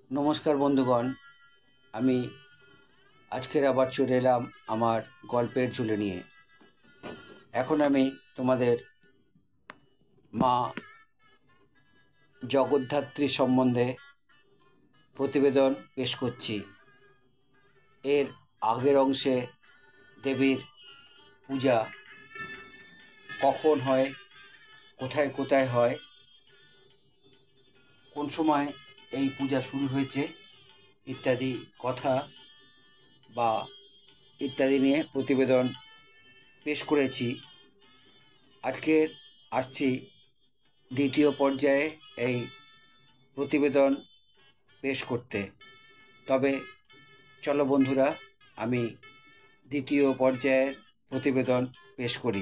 নমস্কার বন্ধুগণ, আমি আজকের আবার চলে এলাম আমার গল্পের ঝুলি নিয়ে। এখন আমি তোমাদের মা জগদ্ধাত্রী সম্বন্ধে প্রতিবেদন পেশ করছি। এর আগের অংশে দেবীর পূজা কখন হয়, কোথায় কোথায় হয়, কোন সময় এই পূজা শুরু হয়েছে ইত্যাদি কথা বা ইত্যাদি নিয়ে প্রতিবেদন পেশ করেছি। আজকের আসছি দ্বিতীয় পর্যায়ে এই প্রতিবেদন পেশ করতে। তবে চলো বন্ধুরা, আমি দ্বিতীয় পর্যায়ের প্রতিবেদন পেশ করি।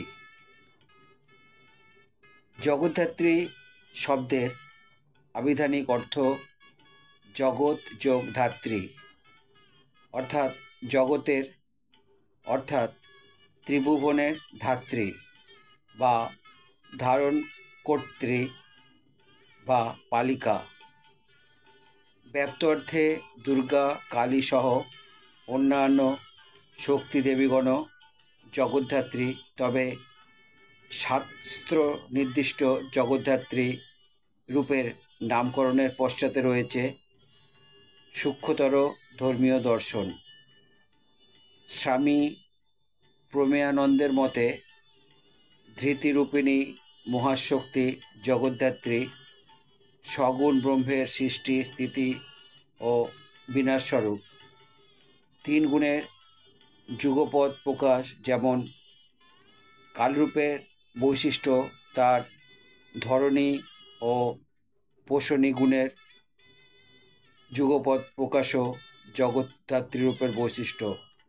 জগদ্ধাত্রী শব্দের আবিধানিক অর্থ জগৎ যোগ ধাত্রী, অর্থাৎ জগতের অর্থাৎ ত্রিভুবনের ধাত্রী বা ধারণ কর্ত্রী বা পালিকা। ব্যাপ্ত অর্থে দুর্গা, কালী সহ অন্যান্য শক্তি দেবীগণ জগদ্ধাত্রী। তবে শাস্ত্র নির্দিষ্ট জগদ্ধাত্রী রূপের নামকরণের পশ্চাতে রয়েছে সূক্ষ্মতর ধর্মীয় দর্শন। স্বামী প্রমেয়ানন্দের মতে ধৃতিরূপিণী মহাশক্তি জগদ্ধাত্রী সগুণ ব্রহ্মের সৃষ্টি, স্থিতি ও বিনাশস্বরূপ। তিন গুণের যুগপৎ প্রকাশ, যেমন কালরূপের বৈশিষ্ট্য তার ধরণী ও পোষণী গুণের যুগপৎ প্রকাশও জগদ্ধাত্রীরূপের বৈশিষ্ট্য।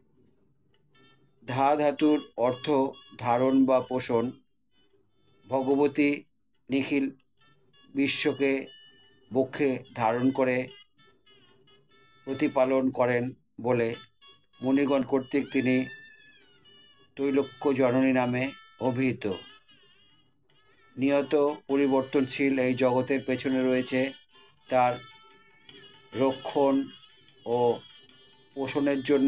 ধা ধাতুর অর্থ ধারণ বা পোষণ। ভগবতী নিখিল বিশ্বকে বক্ষে ধারণ করে প্রতিপালন করেন বলে মুনিগণ কর্তৃক তিনি তৈলোক্য জননী নামে অভিহিত। নিয়ত পরিবর্তনশীল এই জগতের পেছনে রয়েছে তার রক্ষণ ও পোষণের জন্য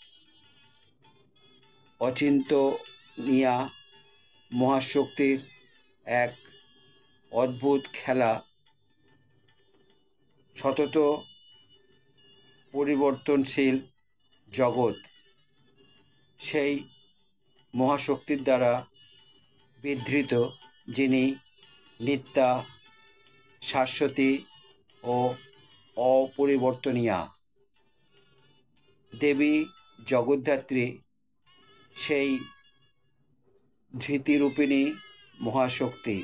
অচিন্তনীয়া মহাশক্তির এক অদ্ভুত খেলা। সতত পরিবর্তনশীল জগৎ সেই মহাশক্তির দ্বারা বিধৃত, যিনি নিত্যা, শাশ্বতী ও অপরিবর্তনীয়া। দেবী জগদ্ধাত্রী সেই ধৃতিরূপিণী মহাশক্তি।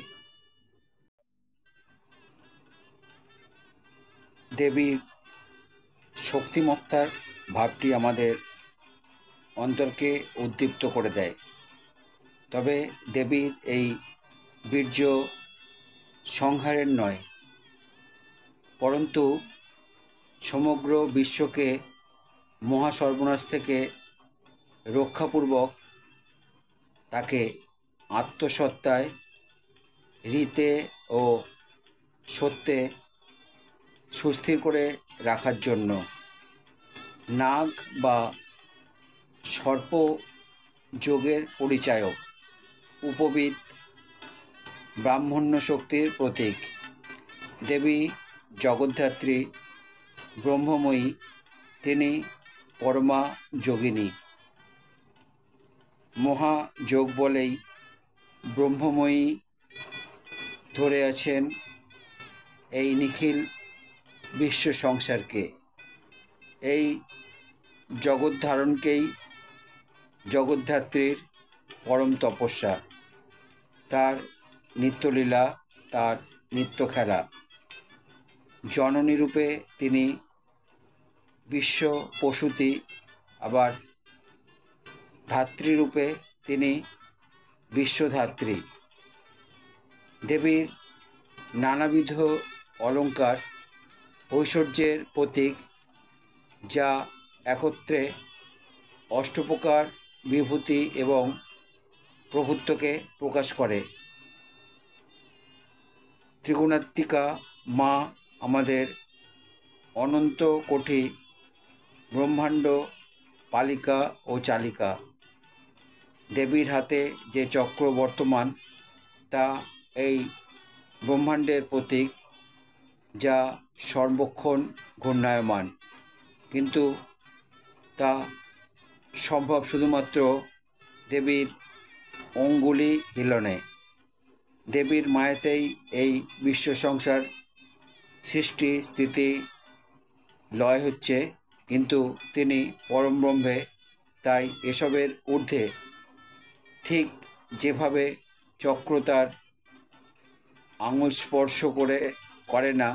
দেবীর শক্তিমত্তার ভাবটি আমাদের অন্তরকে উদ্দীপ্ত করে দেয়। তবে দেবীর এই বীর্য সংহারের নয়, পরন্তু সমগ্র বিশ্বকে মহাসর্বনাশ থেকে রক্ষাপূর্বক তাকে আত্মসত্তায়, রীতে ও সত্যে সুস্থির করে রাখার জন্য। নাগ বা সর্প যোগের পরিচায়ক, উপবিদ, ব্রাহ্মণ্য শক্তির প্রতীক। দেবী জগদ্ধাত্রী ব্রহ্মময়ী, তিনি পরমা যোগিনী। মহাযোগ বলেই ব্রহ্মময়ী ধরে আছেন এই নিখিল বিশ্ব সংসারকে। এই জগদ্ধারণকেই জগদ্ধাত্রীর পরম তপস্যা, তার নিত্যলীলা, তার নিত্য খেলা। জননী রূপে তিনি বিশ্ব প্রসূতি, আবার ধাত্রীরূপে তিনি বিশ্বধাত্রী। দেবীর নানাবিধ অলঙ্কার ঐশ্বর্যের প্রতীক, যা একত্রে অষ্টপ্রকার বিভূতি এবং প্রভুত্বকে প্রকাশ করে। ত্রিগুণাত্মিকা মা আমাদের অনন্ত কোটি ব্রহ্মাণ্ড পালিকা ও চালিকা। দেবীর হাতে যে চক্র বর্তমান তা এই ব্রহ্মাণ্ডের প্রতীক, যা সর্বক্ষণ ঘূর্ণায়মান, কিন্তু তা সম্ভব শুধুমাত্র দেবীর অঙ্গুলি হিলনে। দেবীর মায়াতেই এই বিশ্ব সংসার সৃষ্টি স্থিতি লয় হচ্ছে, কিন্তু তিনি পরম ব্রহ্মে, তাই এসবের ঊর্ধ্বে। ঠিক যেভাবে চক্র তার আঙুল স্পর্শ করে না,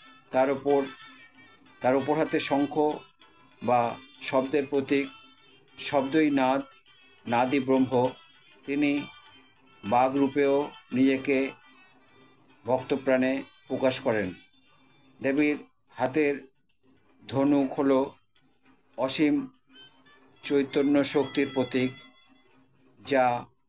তার ওপর হাতে শঙ্খ বা শব্দের প্রতীক, শব্দই নাদ, নাদই ব্রহ্ম। তিনি বাঘ রূপেও নিজেকে ভক্তপ্রাণে প্রকাশ করেন। দেবীর হাতের ধনুক হল অসীম চৈতন্য শক্তির প্রতীক, যা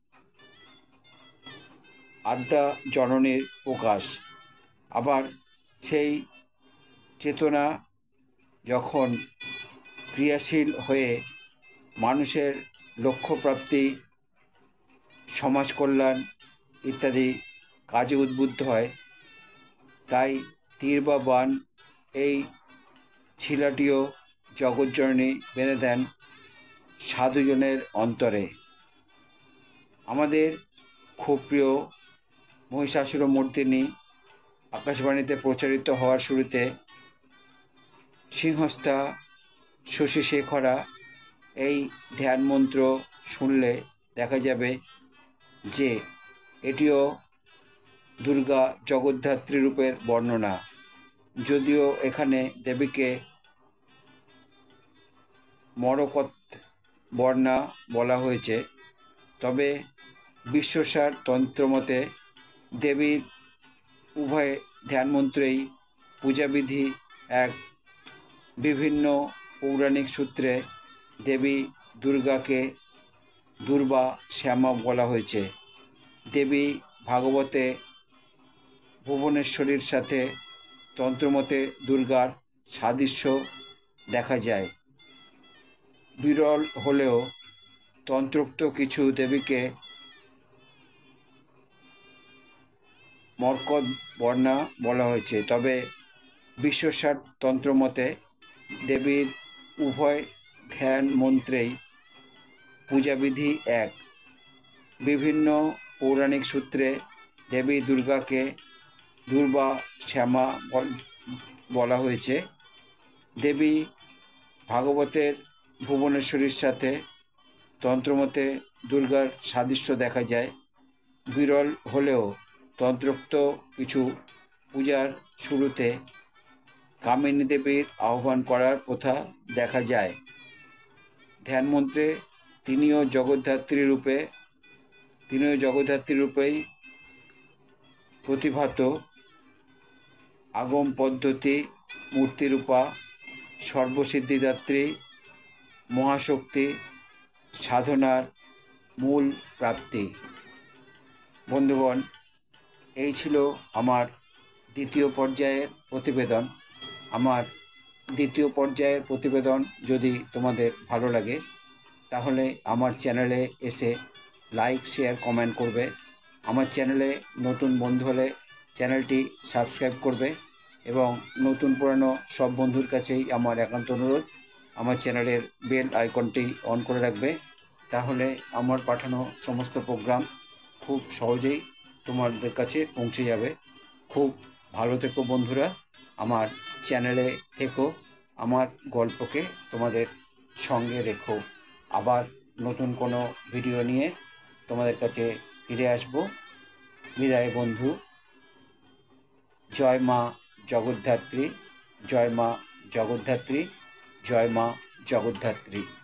আদ্যা জননীর প্রকাশ। আবার সেই চেতনা যখন ক্রিয়াশীল হয়ে মানুষের লক্ষ্যপ্রাপ্তি, সমাজ কল্যাণ ইত্যাদি কাজে উদ্বুদ্ধ হয়, তাই তীর বা বাণ এই ছিলাটিও জগজ্জননী বেঁধে দেন সাধুজনের অন্তরে। আমাদের খুব প্রিয় মহিষাসুরমর্দিনী আকাশবাণীতে প্রচারিত হওয়ার শুরুতে সিংহস্থা শশীশেখরা এই ধ্যান মন্ত্র শুনলে দেখা যাবে যে এটিও দুর্গা জগদ্ধাত্রী রূপের বর্ণনা। যদিও এখানে দেবীকে মরকত বর্ণা বলা হয়েছে, তবে বিশ্বসার তন্ত্রমতে দেবীর উভয় ধ্যানমন্ত্রেই পূজাবিধি এক। বিভিন্ন পৌরাণিক সূত্রে দেবী দুর্গাকে দুর্বা শ্যামা বলা হয়েছে। দেবী ভাগবতে ভুবনেশ্বরীর সাথে তন্ত্রমতে দুর্গার সাদৃশ্য দেখা যায়। বিরল হলেও তন্ত্রোক্ত কিছু দেবীকে মরকত বর্ণা বলা হয়েছে, তবে বিশ্বসার তন্ত্রমতে দেবীর উভয় ধ্যান মন্ত্রেই পূজাবিধি এক। বিভিন্ন পৌরাণিক সূত্রে দেবী দুর্গাকে দুর্বা শ্যামা বলা হয়েছে। দেবী ভাগবতের ভুবনেশ্বরীর সাথে তন্ত্রমতে দুর্গার সাদৃশ্য দেখা যায়। বিরল হলেও তন্ত্রোক্ত কিছু পূজার শুরুতে কামিনী দেবীর আহ্বান করার প্রথা দেখা যায়। ধ্যানমন্ত্রে তিনিও জগদ্ধাত্রী রূপেই প্রতিভাত। আগম পদ্ধতি মূর্তিরূপা, সর্বসিদ্ধিদাত্রী, মহাশক্তি, সাধনার মূল প্রাপ্তি। বন্ধুগণ, এই ছিল আমার দ্বিতীয় পর্যায়ের প্রতিবেদন। আমার দ্বিতীয় পর্যায়ের প্রতিবেদন যদি তোমাদের ভালো লাগে, তাহলে আমার চ্যানেলে এসে লাইক, শেয়ার, কমেন্ট করবে। আমার চ্যানেলে নতুন বন্ধু হলে চ্যানেলটি সাবস্ক্রাইব করবে, এবং নতুন পুরানো সব বন্ধুর কাছেই আমার একান্ত অনুরোধ, আমার চ্যানেলের বেল আইকনটি অন করে রাখবে। তাহলে আমার পাঠানো সমস্ত প্রোগ্রাম খুব সহজেই তোমাদের কাছে পৌঁছে যাবে। খুব ভালো থেকো বন্ধুরা, আমার চ্যানেলে থেকো, আমার গল্পকে তোমাদের সঙ্গে রেখো। আবার নতুন কোনো ভিডিও নিয়ে তোমাদের কাছে ফিরে আসবো। বিদায় বন্ধু। জয় মা জগদ্ধাত্রী, জয় মা জগদ্ধাত্রী, জয় মা জগদ্ধাত্রী।